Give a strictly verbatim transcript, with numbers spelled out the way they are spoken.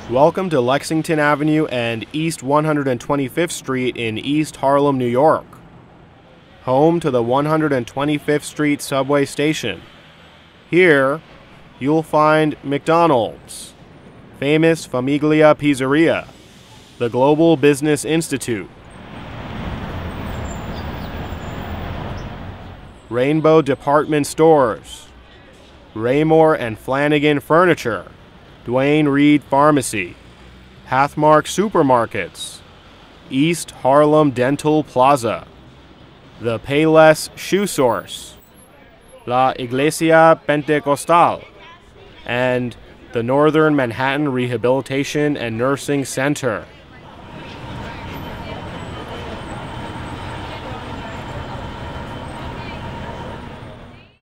Welcome to Lexington Avenue and East one hundred twenty-fifth Street in East Harlem, New York. Home to the one hundred twenty-fifth Street Subway Station. Here, you'll find McDonald's, famous Famiglia Pizzeria, the Global Business Institute, Rainbow Department Stores, Raymour and Flanigan Furniture, Duane Reade Pharmacy, Pathmark Supermarkets, East Harlem Dental Plaza, the Payless Shoe Source, La Iglesia Pentecostal, and the Northern Manhattan Rehabilitation and Nursing Center.